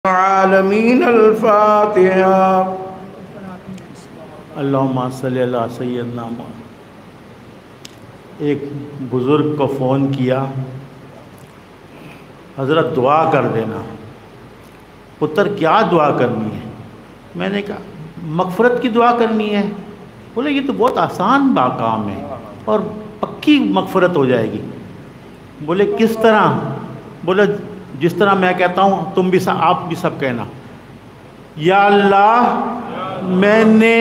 العالمین الفاتحہ۔ اللہم صلی اللہ سیدنا محمد۔ ایک بزرگ کو فون کیا، حضرت دعا کر دینا۔ پتر کیا دعا کرنی ہے؟ میں نے کہا مغفرت کی دعا کرنی ہے۔ بولے یہ تو بہت آسان کام ہے اور پکی مغفرت ہو جائے گی۔ بولے کس طرح؟ بولے جس طرح میں کہتا ہوں تم بھی آپ بھی سب کہنا، یا اللہ میں نے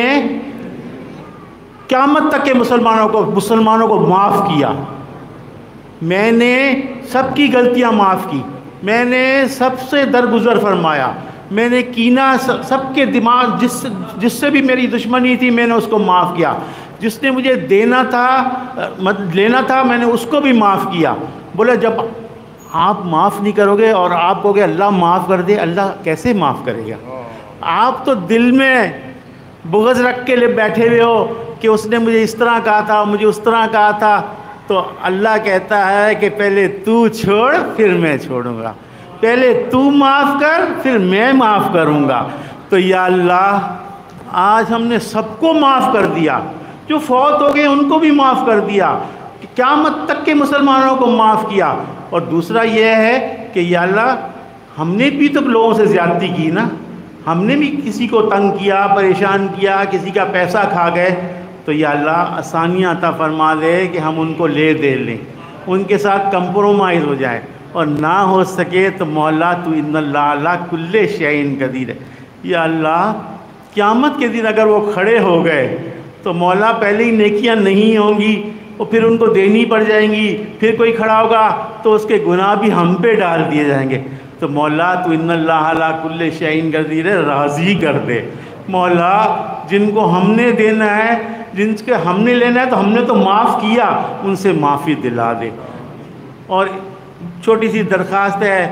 قیامت تک کے مسلمانوں کو معاف کیا، میں نے سب کی غلطیاں معاف کی، میں نے سب سے درگزر فرمایا، میں نے کینہ سب کے دماغ جس سے بھی میری دشمنی تھی میں نے اس کو معاف کیا، جس نے مجھے لینا تھا میں نے اس کو بھی معاف کیا۔ بولے جب آپ معاف نہیں کرو گے اور آپ کہو گے اللہ معاف کر دے، اللہ کیسے معاف کرے گا؟ آپ تو دل میں بغض رکھ کے بیٹھے ہوئے ہو کہ اس نے مجھے اس طرح کہا تھا، مجھے اس طرح کہا تھا۔ تو اللہ کہتا ہے کہ پہلے تو چھوڑ پھر میں چھوڑوں گا، پہلے تو معاف کر پھر میں معاف کروں گا۔ تو یا اللہ آج ہم نے سب کو معاف کر دیا، جو فوت ہو گئے ان کو بھی معاف کر دیا، قیامت تک کے مسلمانوں کو معاف کیا۔ اور دوسرا یہ ہے کہ یا اللہ ہم نے بھی تو لوگوں سے زیادتی کی نا، ہم نے بھی کسی کو تنگ کیا، پریشان کیا، کسی کا پیسہ کھا گئے، تو یا اللہ آسانیاں عطا فرما دے کہ ہم ان کو لے دے لیں، ان کے ساتھ کمپرومائز ہو جائے، اور نہ ہو سکے تو مولا تو ان اللہ علی کل شیء قدیر ہے۔ یا اللہ قیامت کے دن اگر وہ کھڑے ہو گئے تو مولا پہلے ہی نیکیاں نہیں ہوں گی اور پھر ان کو دینی پڑ جائیں گی، پھر کوئی کھڑا ہوگا تو اس کے گناہ بھی ہم پہ ڈال دیے جائیں گے۔ تو مولا تو ان اللہ علی کل شیء قدیر ہے، راضی کر دے مولا، جن کو ہم نے دینا ہے، جن کے ہم نے لینا ہے تو ہم نے تو معاف کیا، ان سے معافی دلا دے۔ اور چھوٹی سی درخواست ہے،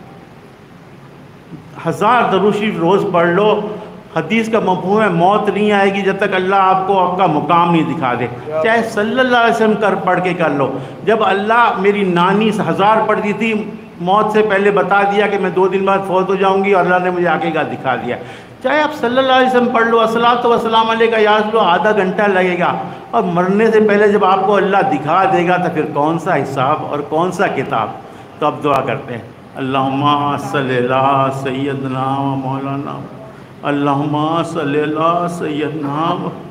1000 درود شریف روز پڑھ لو۔ حدیث کا مفہوم ہے موت نہیں آئے گی جب تک اللہ آپ کو آپ کا مقام نہیں دکھا دے، چاہے صلی اللہ علیہ وسلم پڑھ کے کر لو۔ جب اللہ میری نانی 1000 پڑھتی تھی، موت سے پہلے بتا دیا کہ میں 2 دن بعد فوت ہو جاؤں گی، اور اللہ نے مجھے عقیقہ دکھا دیا۔ چاہے آپ صلی اللہ علیہ وسلم پڑھ لو، الصلاۃ والسلام علیہ کا یاد لو، آدھا گھنٹہ لگے گا، اور مرنے سے پہلے جب آپ کو اللہ دکھا دے گا تو پھر کون سا حساب اور کون سا کتاب۔ تو اب دعا کرتے ہیں، اللہم صلی اللہ سیدنا و مولانا، اللہم صلی اللہ سیدنا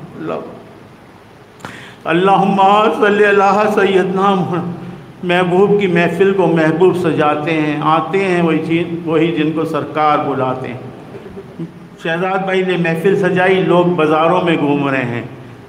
اللہم صلی اللہ سیدنا۔ محبوب کی محفل کو محبوب سجاتے ہیں، آتے ہیں وہی جن کو سرکار بلاتے ہیں۔ شہزاد بھائی نے محفل سجائی، لوگ بازاروں میں گھوم رہے ہیں،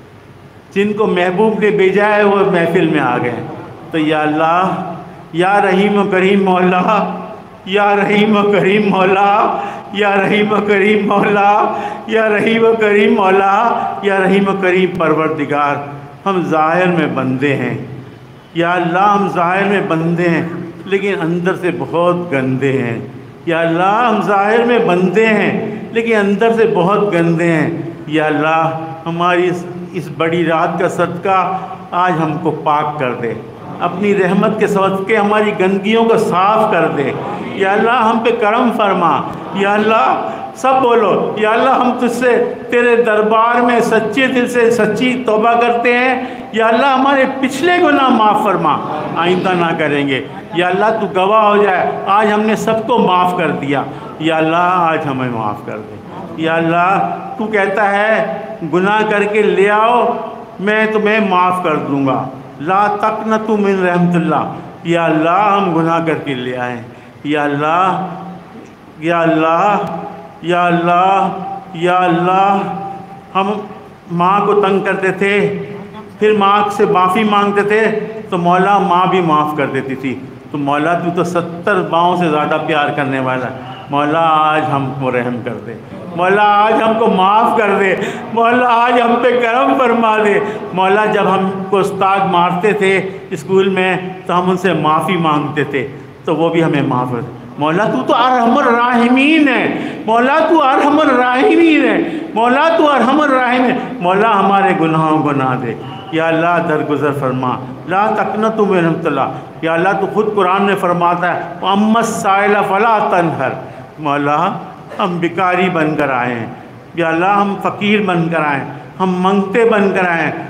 جن کو محبوب نے بھیجا ہے وہ محفل میں آ گئے۔ تو یا اللہ یا رحیم و کریم مولا، یا رحیم و کریم مولا، یا رحیم و کریم مولا، یا رحیم و کریم مولا، یا رحیم و کریم پروردگار، ہم ظاہر میں بندے ہیں یا اللہ، ہم ظاہر میں بندے ہیں لیکن اندر سے بہت گندے ہیں۔ یا اللہ ہم ظاہر میں بندے ہیں لیکن اندر سے بہت گندے ہیں۔ یا اللہ ہماری اس بڑی رات کا صدقہ آج ہم کو پاک کر دے، اپنی رحمت کے صدقے ہماری گندگیوں کو صاف کر دے۔ یا اللہ ہم پہ کرم فرما۔ یا اللہ سب بولو، یا اللہ ہم تجھ سے تیرے دربار میں سچے دل سے سچی توبہ کرتے ہیں۔ یا اللہ ہمارے پچھلے گناہ معاف فرما، آئندہ نہ کریں گے۔ یا اللہ تو گواہ ہو جائے آج ہم نے سب کو معاف کر دیا۔ یا اللہ آج ہمیں معاف کر دے۔ یا اللہ تو کہتا ہے گناہ کر کے لے آؤ میں تمہیں معاف کر دوں گا، لا تقنطوا من رحمت اللہ۔ یا اللہ ہم گناہ کر کے لے آئیں۔ یا اللہ یا اللہ یا اللہ یا اللہ، ہم ماں کو تنگ کرتے تھے، پھر ماں سے معافی مانگتے تھے تو مولا ماں بھی معاف کر دیتی تھی۔ تو مولا تو 70 ماؤں سے زیادہ پیار کرنے والا ہے۔ مولا آج ہم کو رحم کر دے، مولا آج ہم کو معاف کر دے، مولا آج ہم پہ کرم فرما دے۔ مولا جب ہم کو استاد مارتے تھے اسکول میں تو ہم ان سے معافی مانگتے تھے تو وہ بھی ہمیں معاف کر دے۔ مولا تو ارحم الراحمین ہے، مولا تو ارحم الراحمین ہے، مولا تو ارحم الراحمین ہے۔ مولا ہمارے گناہوں کو نہ دے۔ یا اللہ درگزر فرما، لا تقنطوا من رحمت اللہ۔ یا اللہ تو خود قرآن میں فرماتا ہے وَأَمَّا السَّائِلَ فَلَا تَنْهَرْ، مولا ہم بیکاری بن کر آئے ہیں، یا اللہ ہم فقیر بن کر آئے ہیں، ہم منگتے بن کر آئے ہیں۔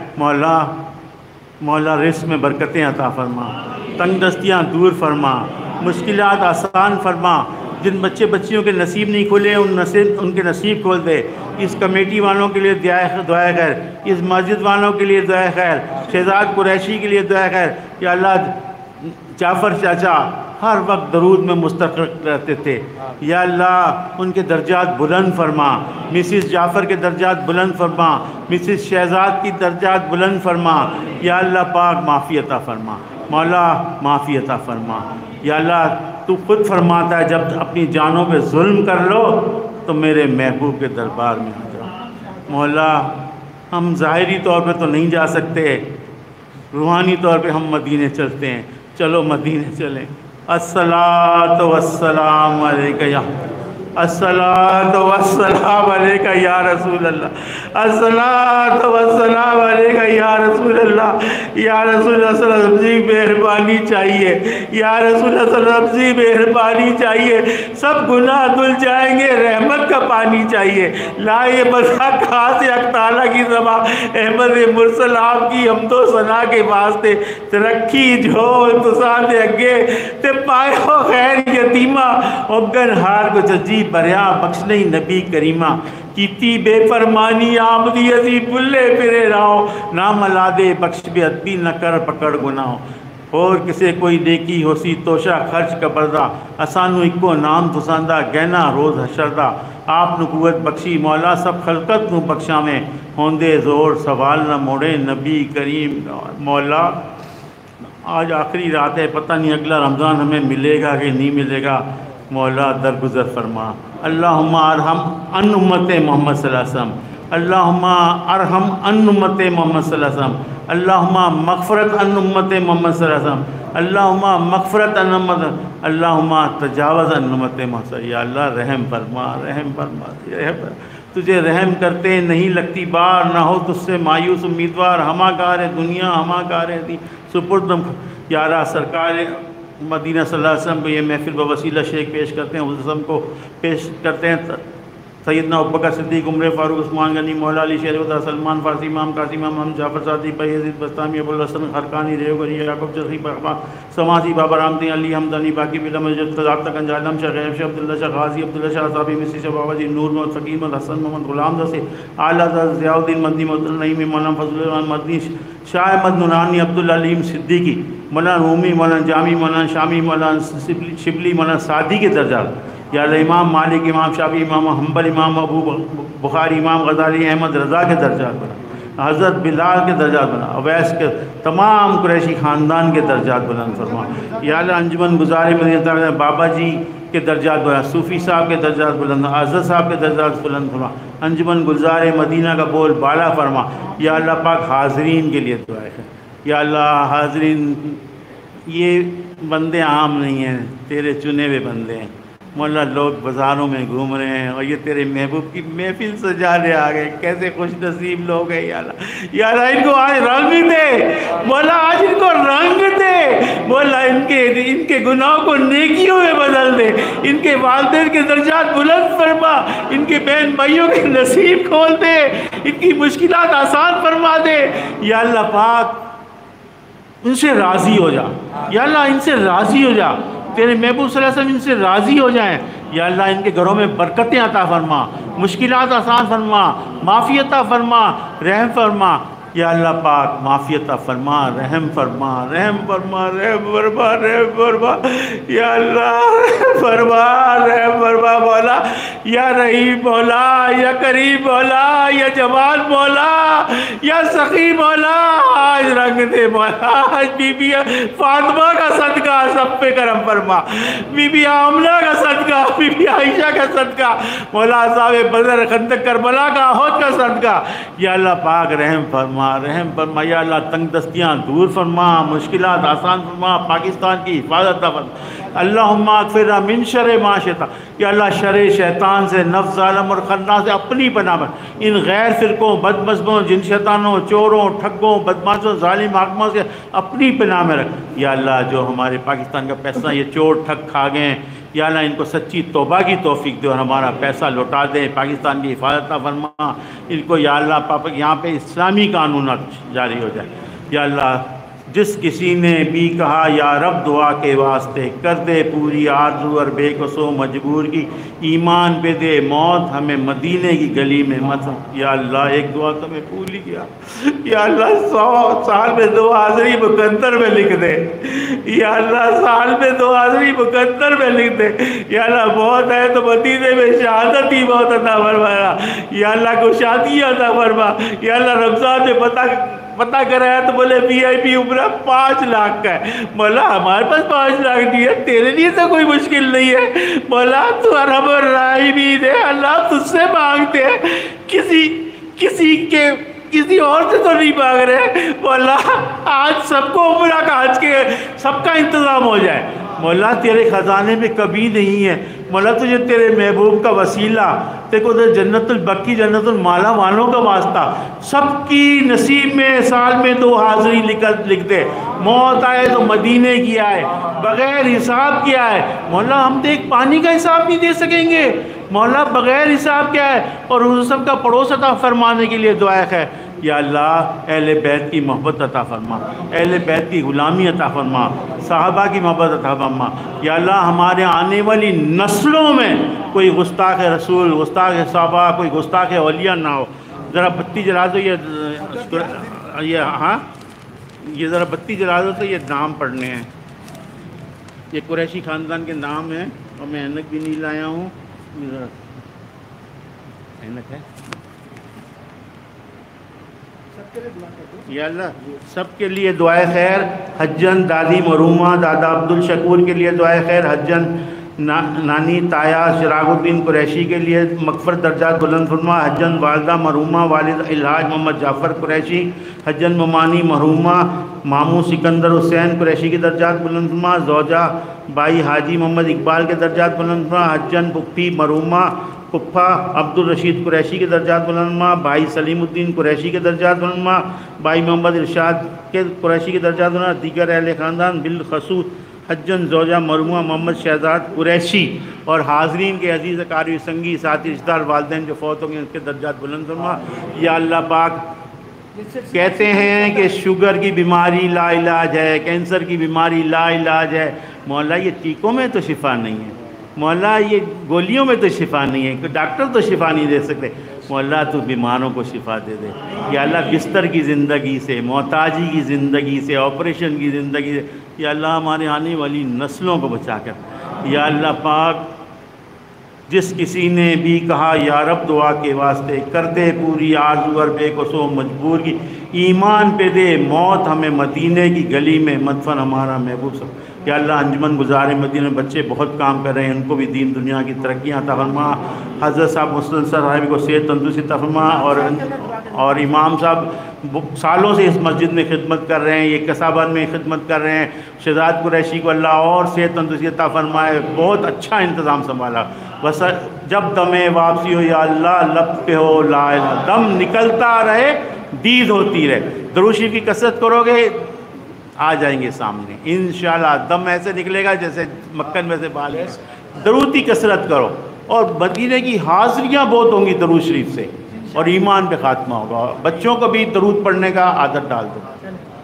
مولا رزق میں برکتیں عطا فرما، تنگ دستیاں دور فرما، مشکلات آسان فرما، جن بچیوں کے نصیب نہیں کھلے ان کے نصیب کھول دے۔ اس کمیٹی والوں کے لیے دعائے خیر، اس مسجد والوں کے لیے دعائے خیر، شہزاد قریشی کے لیے دعائے خیر۔ یا اللہ جعفر چاچا ہر وقت درود میں مستغرق رہتے تھے، یا اللہ ان کے درجات بلند فرما، مسز جعفر کے درجات بلند فرما، مسز شہزاد کی درجات بلند فرما۔ یا اللہ پاک معافی عطا فرما، مولا معافی عطا فرما۔ یا اللہ تو خود فرماتا ہے جب اپنی جانوں پہ ظلم کر لو تو میرے محبوب کے دربار میں آ جاؤ۔ مولا ہم ظاہری طور پہ تو نہیں جا سکتے، روحانی طور پہ ہم مدینے چلتے ہیں، چلو مدینے چلیں۔ الصلاۃ والسلام علیک یا الصلاۃ والسلام علیک یا رسول اللہ، الصلاۃ والسلام علیک یا رسول اللہ۔ یا رسول اللہ صلی اللہ علیہ وسلم جی مہربانی چاہیے، یا رسول اللہ صلی اللہ علیہ وسلم جی مہربانی چاہیے، سب گناہ دھل جائیں گے، رحمت کا پانی چاہیے۔ لا یہ بتا کہاں سے حق تعالیٰ کی زبان احمد مرسل آپ کی حمد و ثنا کے واسطے ترقی جو انتصار دے اگے تے پائے ہو خیر یتیمہ اگن ہار کو ججی بریا بخشنی نبی کریمہ کیتی بے فرمانی آمدی ازی بلے پھرے راؤ نہ ملادے بخش بے ادبی نہ کر پکڑ گناہوں اور کسے کوئی نیکی ہو سی توشہ خرچ کا بردہ اسانو اکو نام پسندہ گہنا روز حشردہ آپ نو قوت بخشی مولا سب خلقت نو بخشا میں ہوندے زور سوال نہ موڑے نبی کریم۔ مولا آج آخری رات ہے، پتہ نہیں اگلا رمضان ہمیں ملے گا کہ نہیں ملے گا، مولا درگزر فرما۔ اللہم ارحم ان امت محمد صلی اللہ علیہ وسلم، اللہم ارحم ان امت محمد صلی اللہ علیہ وسلم، اللہم مغفرت ان امت محمد صلی اللہ علیہ وسلم، اللہم مغفرت ان امت، اللہم تجاوز ان امت محمد صلی اللہ علیہ وسلم۔ یا اللہ رحم فرما، رحم فرما، رحم فرما۔ تجھے رحم کرتے نہیں لگتی بار، نہ ہو تجھ سے مایوس امیدوار، ہما کار دنیا ہما کار دی سپردم۔ یا اللہ سرکار مدینہ صلی اللہ علیہ وسلم کو یہ محفل بوسیلہ شیخ پیش کرتے ہیں، حضرت صلی اللہ علیہ وسلم کو پیش کرتے ہیں، سیدنا ابوبکر صدیق، عمر فاروق، عثمان غنی، مولا علی شیر وطا، سلمان فارسی، امام قاسم، امام جعفر صادق، یزید بستامی، ابوالحسن خرقانی، ریوگری، یعقوب جزی، سماسی، بابا رامتی، علی حمدانی، باقی بلا مسجد تضاد تک انجالم شاہ غیب شاہ عبداللہ شاہ غازی، عبداللہ شاہ صحابی، مصری شاہ بابا جی، نور محمد فقیر محمد حسن محمد غلام دسے، اعلیٰ ضیاء الدین مدنی، محمد نعیم، مولانا فضل الرحمان مدنی، شاہ احمد نورانی، عبدالعلیم صدیقی، مولانا رومی، مولانا جامی، مولانا شامی، مولانا شبلی، مولانا سعدی کے درجات۔ یا اللہ امام مالک، امام شافعی، امام حنبل، امام ابو بخاری، امام غزالی، احمد رضا کے درجات بنا، حضرت بلال کے درجات بنا، اویس کے تمام قریشی خاندان کے درجات بلند فرما۔ یا اللہ انجمن گزار مدینہ تعالیٰ بابا جی کے درجات بنا، صوفی صاحب کے درجات بلند، حضرت صاحب کے درجات بلند فرما، انجمن گلزار مدینہ کا بول بالا فرما۔ یا اللہ پاک حاضرین کے لیے دعا ہے، یا اللہ حاضرین یہ بندے عام نہیں ہیں، تیرے چنے ہوئے بندے ہیں، مولا لوگ بازاروں میں گھوم رہے ہیں اور یہ تیرے محبوب کی محفل سجانے آ گئے، کیسے خوش نصیب لوگ ہیں۔ یا اللہ، یا اللہ ان کو آج رنگ دے مولا، آج ان کو رنگ دے مولا، ان کے گناہوں کو نیکیوں میں بدل دے، ان کے والدین کے درجات بلند فرما، ان کے بہن بھائیوں کے نصیب کھول دے، ان کی مشکلات آسان فرما دے۔ یا اللہ پاک ان سے راضی ہو جا، یا اللہ ان سے راضی ہو جا، تیرے محبوب صلی اللہ علیہ وسلم ان سے راضی ہو جائیں۔ یا اللہ ان کے گھروں میں برکتیں عطا فرما، مشکلات آسان فرما، معافی عطا فرما، رحم فرما۔ یا اللہ پاک معافی عطا فرما، رحم فرما، رحم فرما، رحم فرما، رحم فرما۔ یا اللہ رحم فرما، رحم فرما مولا، یا رحیم مولا، یا کریم مولا، یا جواد مولا، یا سخی مولا، آج رنگ دے مولا، آج بی بی فاطمہ کا صدقہ سب پہ کرم فرما، بی بی آمنہ کا صدقہ، بی بی عائشہ کا صدقہ، مولا صاحب بدر خندق کربلا کا احد کا صدقہ۔ یا اللہ پاک رحم فرما، رحم فرما۔ یا اللہ تنگ دستیاں دور فرما، مشکلات آسان فرما، پاکستان کی حفاظت فرما۔ اللہم اغفر من شر ما شئت، یا اللہ شر شیطان سے، نفس ظالم اور خناس سے اپنی پناہ میں، ان غیر فرقوں، بد مذہبوں، جن شیطانوں، چوروں، ٹھگوں، بدماشوں، ظالم حاکموں سے اپنی پناہ میں رکھ۔ یا اللہ جو ہمارے پاکستان کا پیسہ یہ چور ٹھگ کھا گئے ہیں، یا اللہ ان کو سچی توبہ کی توفیق دے اور ہمارا پیسہ لوٹا دے، پاکستان کی حفاظت عطا فرما ان کو، یا اللہ پاک یہاں پہ اسلامی قانونات جاری ہو جائے۔ یا اللہ جس کسی نے بھی کہا یا رب دعا کے واسطے کر دے پوری آرزو اور بے کسو مجبور کی، ایمان پہ دے موت ہمیں مدینے کی گلی میں مت۔ یا اللہ ایک دعا تو میں بھول ہی گیا، یا اللہ 100 سال میں 2 حاضری مقدر میں لکھ دے، یا اللہ سال میں 2 حاضری مقدر میں لکھ دے، یا اللہ موت ہے تو مدینے میں شہادت ہی موت عطا فرمایا، یا اللہ کو شادی عطا فرما، یا اللہ رمضان میں پتہ کرایا تو بولے وی آئی پی عمرہ 5 لاکھ کا ہے۔ مولا ہمارے پاس 5 لاکھ نہیں ہے، تیرے لیے تو کوئی مشکل نہیں ہے، مولا تو ارحم الراحمین ہے، اللہ تجھ سے مانگتے ہیں، کسی اور سے تو نہیں مانگ رہے، مولا آج سب کو عمرہ کا حج کے سب کا انتظام ہو جائے۔ مولا تیرے خزانے میں کبھی نہیں ہے، مولا تجھے تیرے محبوب کا وسیلہ، تیرے کو جنت البقی جنت المالا والوں کا واسطہ، سب کی نصیب میں سال میں 2 حاضری لکھ دے، موت آئے تو مدینے کی آئے، بغیر حساب کی آئے۔ مولا ہم تو ایک پانی کا حساب نہیں دے سکیں گے، مولا بغیر حساب کیا ہے، اور حضور سب کا پڑوس عطا فرمانے کے لیے دعا ہے۔ یا اللہ اہل بیت کی محبت عطا فرما، اہل بیت کی غلامی عطا فرما، صحابہ کی محبت عطا فرما۔ یا اللہ ہمارے آنے والی نسلوں میں کوئی گستاخ رسول، گستاخ صحابہ، کوئی گستاخ اولیاء نہ ہو۔ ذرا بتی جلا دو، یہ ذرا بتی جلا دو تو یہ نام پڑھنے ہیں، یہ قریشی خاندان کے نام ہیں، اور میں اینک بھی نہیں لایا ہوں، اینک ہے۔ یا اللہ سب کے لیے دعائے خیر، حجن دادی مرحومہ دادا عبدالشکور کے لیے دعائے خیر، حجن نانی تایا شراغ الدین قریشی کے لیے مغفرت درجات بلند فرما، حجن والدہ مرحومہ والد الحاج محمد جعفر قریشی، حجن ممانی مرحومہ ماموں سکندر حسین قریشی کے درجات بلند فرما، زوجہ بھائی حاجی محمد اقبال کے درجات بلند فرما، حجن پھپھی مرحومہ پھپھا عبدالرشید قریشی کے درجات بلند فرما، بھائی سلیم الدین قریشی کے درجات بلند فرما، بھائی محمد ارشاد کے قریشی کے درجات بلند فرما، دیگر اہل خاندان بالخصوص حجن زوجہ مرحومہ محمد شہزاد قریشی اور حاضرین کے عزیز اقارب سنگی ساتھی رشتہ دار والدین جو فوت ہوں گے ان کے درجات بلند فرما۔ یا اللہ پاک کہتے ہیں کہ شوگر کی بیماری لا علاج ہے، کینسر کی بیماری لا علاج ہے، مولا یہ ٹیکوں میں تو شفا نہیں ہے، مولا یہ گولیوں میں تو شفا نہیں ہے، ڈاکٹر تو شفا نہیں دے سکتے، مولا تو بیماروں کو شفا دے دے۔ یا اللہ بستر کی زندگی سے، محتاجی کی زندگی سے، آپریشن کی زندگی سے، یا اللہ ہمارے آنے والی نسلوں کو بچا کر۔ یا اللہ پاک جس کسی نے بھی کہا یا رب دعا کے واسطے کر دے پوری آرزو اور بے کسو مجبور کی، ایمان پہ دے موت ہمیں مدینے کی گلی میں مدفن ہمارا محبوب سب۔ یا اللہ انجمن گزار مدینہ بچے بہت کام کر رہے ہیں، ان کو بھی دین دنیا کی ترقیاں عطا فرما، حضرت صاحب مسلم صاحب کو صحت تندرستی عطا فرما، اور امام صاحب سالوں سے اس مسجد میں خدمت کر رہے ہیں، یہ کسابان میں خدمت کر رہے ہیں، شہزاد قریشی کو اللہ اور صحت تندرستی عطا فرمائے، بہت اچھا انتظام سنبھالا۔ بس جب دم واپسی ہو یا اللہ لب پہ ہو لا الہ، دم نکلتا رہے دید ہوتی رہے، درود شریف کی کثرت کرو گے آ جائیں گے سامنے انشاءاللہ، دم ایسے نکلے گا جیسے مکھن میں سے بال ہے۔ درود کی کثرت کرو، اور مدینے کی حاضریاں بہت ہوں گی درود شریف سے، اور ایمان پہ خاتمہ ہوگا۔ بچوں کو بھی درود پڑھنے کا عادت ڈال دو۔